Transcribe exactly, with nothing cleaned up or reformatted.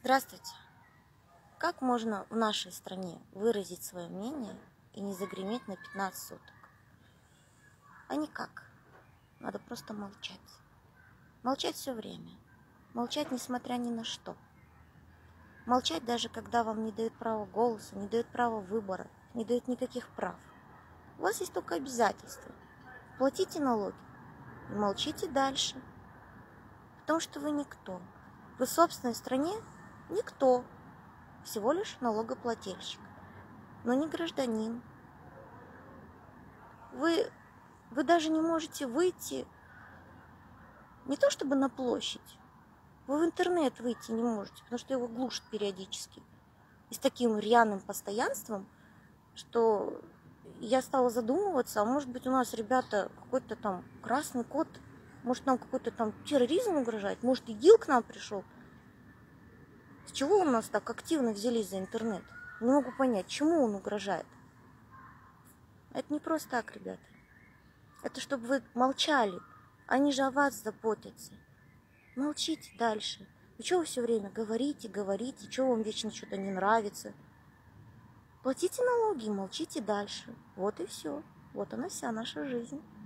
Здравствуйте! Как можно в нашей стране выразить свое мнение и не загреметь на пятнадцать суток? А никак. Надо просто молчать. Молчать все время. Молчать несмотря ни на что. Молчать даже когда вам не дают права голоса, не дают права выбора, не дают никаких прав. У вас есть только обязательства. Платите налоги и молчите дальше. Потому что вы никто. Вы в собственной стране никто. Всего лишь налогоплательщик, но не гражданин. Вы, вы даже не можете выйти не то чтобы на площадь, вы в интернет выйти не можете, потому что его глушат периодически. И с таким рьяным постоянством, что я стала задумываться, а может быть у нас, ребята, какой-то там красный код, может нам какой-то там терроризм угрожает, может ИГИЛ к нам пришел. С чего у нас так активно взялись за интернет? Не могу понять, чему он угрожает. Это не просто так, ребята. Это чтобы вы молчали. Они же о вас заботятся. Молчите дальше. Вы что вы все время говорите, говорите, что вам вечно что-то не нравится? Платите налоги, молчите дальше. Вот и все. Вот она вся наша жизнь.